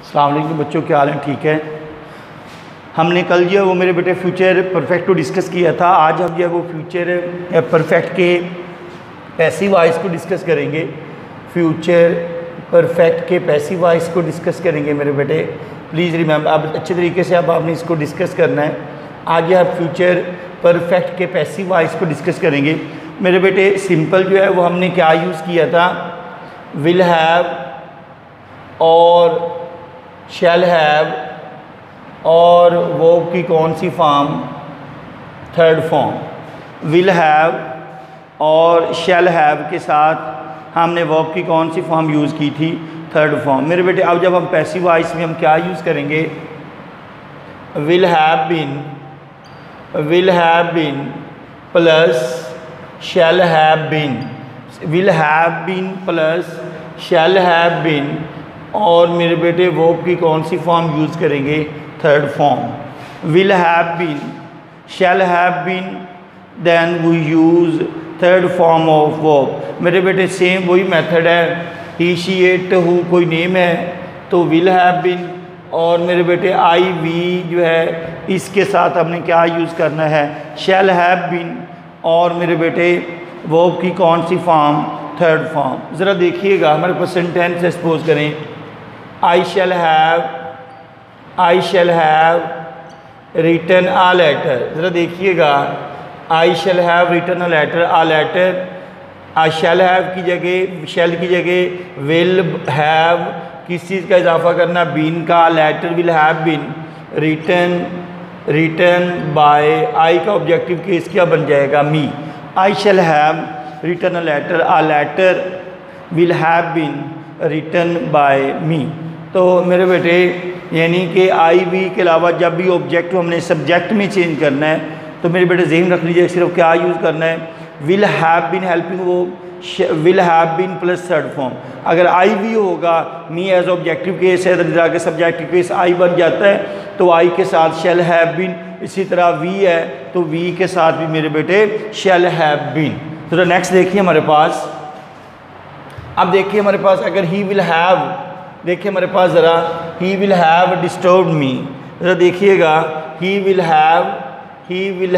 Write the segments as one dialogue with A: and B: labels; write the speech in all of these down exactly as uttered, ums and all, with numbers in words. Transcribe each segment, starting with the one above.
A: अस्सलाम वालेकुम बच्चों, क्या हाल है? ठीक है। हमने कल जो है वो मेरे बेटे फ्यूचर परफेक्ट को डिस्कस किया था। आज हम जो है वो फ्यूचर परफेक्ट के पैसिव वॉइस को डिस्कस करेंगे। फ्यूचर परफेक्ट के पैसिव वॉइस को डिस्कस करेंगे मेरे बेटे। प्लीज़ रिमेंबर, आप अच्छे तरीके से अब आपने इसको डिस्कस करना है। आगे आप फ्यूचर परफेक्ट के पैसिव वॉइस को डिस्कस करेंगे मेरे बेटे। सिंपल जो है वो हमने क्या यूज़ किया था, विल हैव और शैल हैव और वो की कौन सी form, third form. Will have और शैल हैव के साथ हमने वर्ब की कौन सी फॉर्म यूज़ की थी, थर्ड फॉर्म। मेरे बेटे अब जब हम पैसिव वॉइस में हम क्या यूज़ करेंगे, will have been, will have been plus shall have been, will have been plus shall have been और मेरे बेटे वर्ब की कौन सी फॉर्म यूज़ करेंगे, third form. Will have been, shall have been, then we use third form of verb. मेरे बेटे same वही मेथड है। ही शी इट हु कोई नेम है तो विल हैव बीन, और मेरे बेटे आई वी जो है इसके साथ हमने क्या यूज़ करना है, शैल हैव बीन, और मेरे बेटे वर्ब की कौन सी फॉर्म, थर्ड फॉर्म। ज़रा देखिएगा हमारे पास सेंटेंस है, सपोज करें I shall have, I shall have written a letter. ज़रा देखिएगा I shall have written a letter, a letter. I shall have की जगह, शैल की जगह विल हैव, किस चीज़ का इजाफा करना, बीन का। Letter will have been written, written by, I का ऑब्जेक्टिव केस क्या बन जाएगा, me. I shall have written a letter, a letter will have been written by me. तो मेरे बेटे यानी कि आई वी के अलावा जब भी ऑब्जेक्ट हमने सब्जेक्ट में चेंज करना है तो मेरे बेटे ज़हन रख लीजिए सिर्फ क्या यूज़ करना है, विल हैव बीन हेल्पिंग वो will have been plus third form. अगर आई वी होगा, मी एज ऑब्जेक्टिव केस है तो जाके सब्जेक्टिव केस आई बन जाता है, तो आई के साथ शैल हैव बीन। इसी तरह वी है तो वी के साथ भी मेरे बेटे शैल हैव बीन। तो नेक्स्ट देखिए हमारे पास, अब देखिए हमारे पास अगर ही विल हैव, देखिए हमारे पास ज़रा he will have disturbed me. ज़रा देखिएगा he will have, he will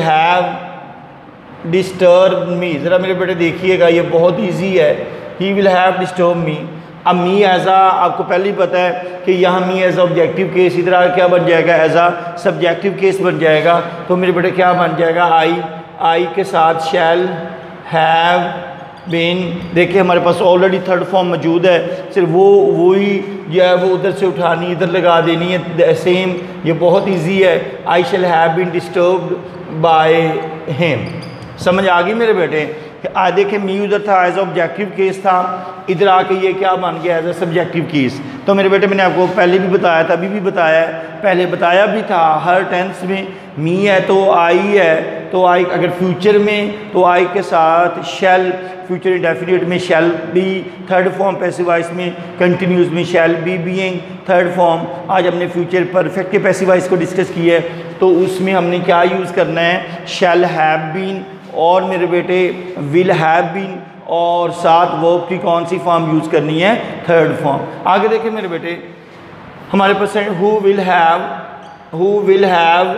A: have disturb me. ज़रा मेरे बेटे देखिएगा ये बहुत इजी है, he will have disturb me. अब मी एज आ, आपको पहले ही पता है कि यहाँ मी एज ऑब्जेक्टिव केस, इधर आ क्या बन जाएगा, एज आ सब्जेक्टिव केस बन जाएगा। तो मेरे बेटे क्या बन जाएगा, आई, आई के साथ शैल हैव बीन। देखिए हमारे पास ऑलरेडी थर्ड फॉर्म मौजूद है, सिर्फ वो वही जो है वो उधर से उठानी, इधर लगा देनी है, सेम। ये बहुत इजी है, I shall have been disturbed by him. समझ आ गई मेरे बेटे? आज देखिए मी उधर था एज ऑब्जेक्टिव केस था, इधर आके ये क्या बन गया, एज ए सब्जेक्टिव केस। तो मेरे बेटे मैंने आपको पहले भी बताया था, अभी भी बताया है, पहले बताया भी था, हर टेंस में मी है तो आई है, तो आई अगर फ्यूचर में तो आई के साथ शैल, फ्यूचर इंडेफिनिट में shall be third form, passive voice में कंटिन्यूस में shall be being third form. आज हमने फ्यूचर परफेक्ट के पैसिव वॉइस को डिस्कस किया है, तो उसमें हमने क्या यूज़ करना है, शैल हैव बीन और मेरे बेटे विल हैव बीन, और साथ वर्ब की कौन सी फॉर्म यूज़ करनी है, थर्ड फॉर्म। आगे देखिए मेरे बेटे हमारे पास who will have, who will have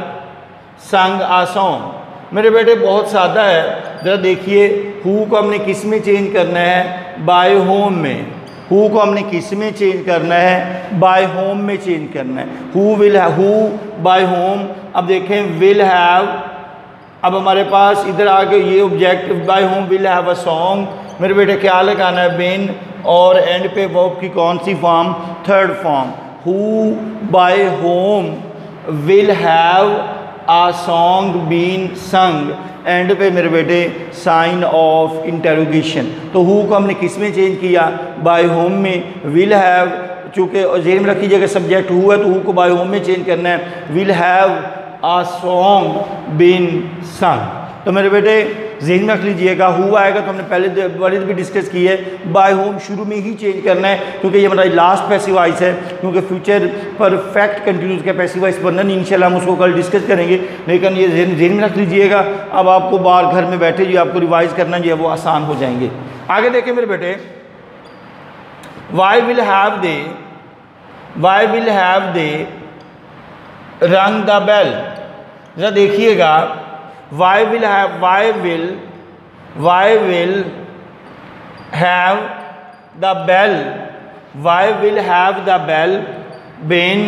A: sung a song. मेरे बेटे बहुत सादा है, ज़रा देखिए हु को हमने किस में चेंज करना है, बाय होम में। हु को हमने किस में चेंज करना है, बाय होम में चेंज करना है। Who will have, who by whom. अब देखें विल हैव, अब हमारे पास इधर आके ये object by whom will have a song. मेरे बेटे क्या लगाना है, बिन, और एंड पे वर्ब की कौन सी form, third form. Who by whom will have a song been sung, and पे मेरे बेटे साइन ऑफ इंटेरोगेशन। तो हु को हमने किस में चेंज किया, बाय होम में। विल हैव, चूँकि ज़हन में रखिएगा सब्जेक्ट हु है तो हु को बाय होम में चेंज करना है। Will have a song been sung. तो मेरे बेटे ज़हन में रख लीजिएगा, हु आएगा तो हमने पहले वाले भी डिस्कस की है, बाय होम शुरू में ही चेंज करना है, क्योंकि ये हमारा लास्ट पैसिव वॉइस है, क्योंकि फ्यूचर परफेक्ट कंटिन्यूस का पैसिव वॉइस बनना नहीं, इंशाल्लाह हम उसको कल डिस्कस करेंगे। लेकिन ये ज़हन में रख लीजिएगा, अब आपको बाहर घर में बैठे जो आपको रिवाइज़ करना जो है वो आसान हो जाएंगे। आगे देखें मेरे बेटे, why will have they, why will have they rang the bell. जरा देखिएगा, why will have why will why will have the bell why will have the bell been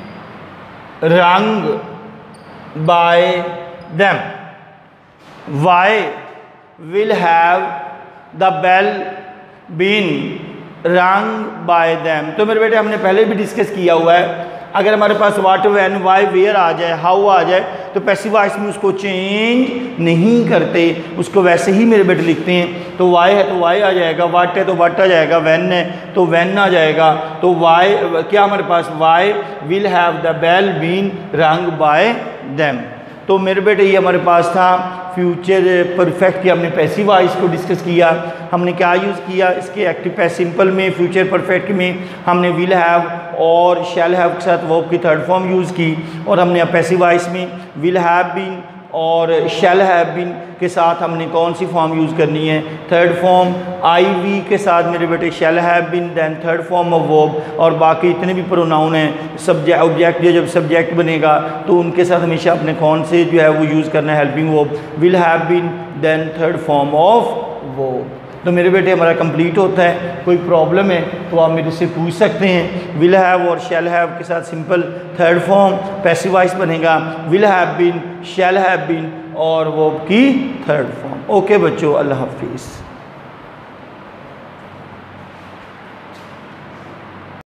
A: rang by them. Why will have the bell been rang by them. तो मेरे बेटे हमने पहले भी discuss किया हुआ है, अगर हमारे पास वाट, व्हेन, वाई, वेयर आ जाए, हाउ आ जाए, तो पैसिव वॉइस में उसको चेंज नहीं करते, उसको वैसे ही मेरे बेटे लिखते हैं। तो वाई है तो वाई आ जाएगा, वाट है तो वाट आ जाएगा, वैन है तो वैन आ जाएगा। तो वाई क्या हमारे पास, why will have the bell been rang by them. तो मेरे बेटे ये हमारे पास था फ्यूचर परफेक्ट की, हमने पैसिव वॉइस को डिस्कस किया। हमने क्या यूज़ किया इसके एक्टिव पैसिव सिंपल में, फ्यूचर परफेक्ट में हमने विल हैव और शैल हैव के साथ वर्ब की थर्ड फॉर्म यूज़ की, और हमने पैसिव वॉइस में विल हैव बीन और शैल हैव बीन के साथ हमने कौन सी फॉर्म यूज़ करनी है, थर्ड फॉर्म। आई वी के साथ मेरे बेटे shall have been, then third form of verb, और बाकी इतने भी प्रोनाउन हैं सब्जेक्ट ऑब्जेक्ट जो जब सब्जेक्ट बनेगा तो उनके साथ हमेशा अपने कौन से जो है वो यूज़ करना है, helping verb, will have been, then third form of verb. तो मेरे बेटे हमारा कंप्लीट होता है। कोई प्रॉब्लम है तो आप मेरे से पूछ सकते हैं। विल हैव और शैल हैव के साथ simple third form passive voice बनेगा, will have been, shall have been और वर्ब की थर्ड फॉर्म। ओके बच्चों, अल्लाह हाफिज़।